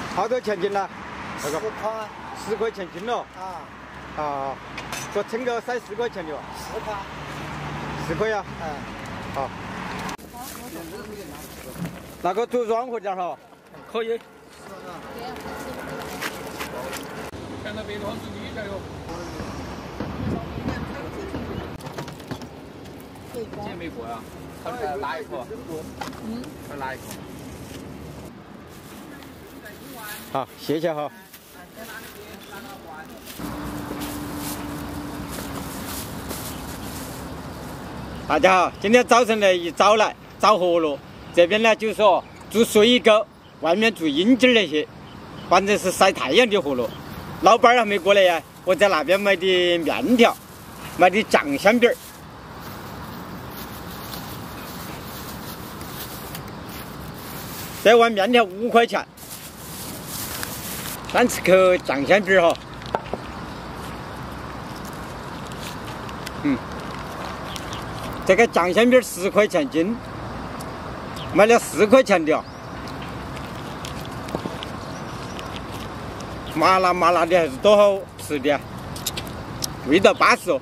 好多钱斤了？那个 10块。 10块钱斤了。啊，说称个塞10块钱的吧 ？10块。 10块呀？好。那个做软和点哈。可以。 看到别的好吃你加油。今天没过呀？他拿一颗。他拿一颗。 好，谢谢哈。大家好，今天早晨呢一早来找活路，这边呢就说做水果，外面做阴茎那些，反正是晒太阳的活路。老板还没过来呀，我在那边买的面条，买的酱香饼儿。这碗面条5块钱，3吃口酱香饼儿哈。这个酱香饼10块钱斤，买了4块钱的，麻辣的还是多好吃的，味道巴适哦。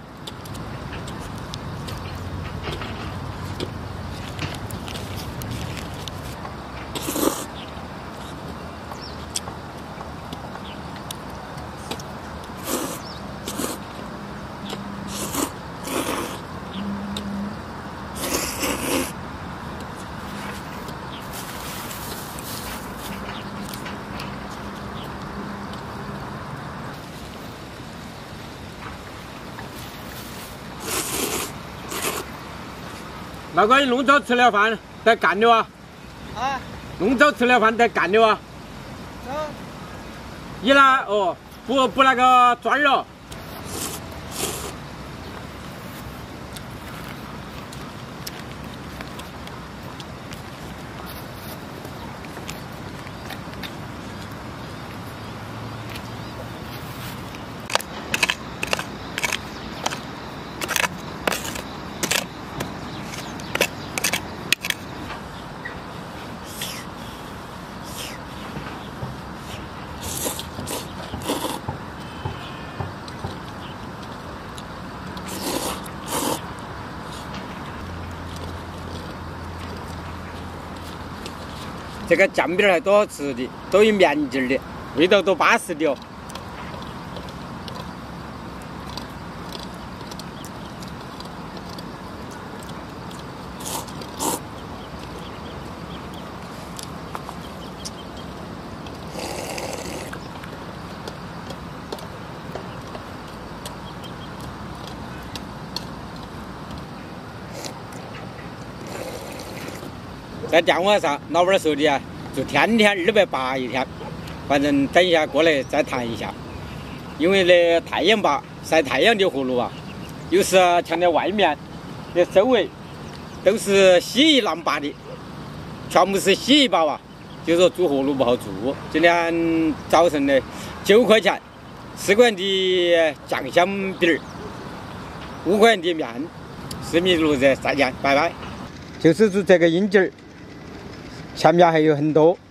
老哥，你弄早吃了饭带干的哇？弄早吃了饭带干的哇？你那哦，不那个砖了。这个酱饼还多好吃的，都有面筋的，味道都巴适的哦。在电话上，老板说的啊，就天280一天，反正等一下过来再谈一下。因为那太阳坝晒太阳的活路啊，又是墙在外面，这周围都是稀泥坝的，全部是稀泥坝啊，就说做活路不好做。今天早晨的9块钱，4块钱的酱香饼儿，5块钱的面，4米路子再见，拜拜。就是做这个阴茎儿。前面还有很多。